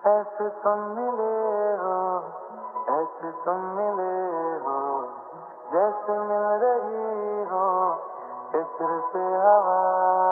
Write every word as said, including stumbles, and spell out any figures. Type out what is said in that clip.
ऐसे तुम मिले हो, ऐसे तुम मिले हो, जैसे मिल रही हो इत्र से हवा।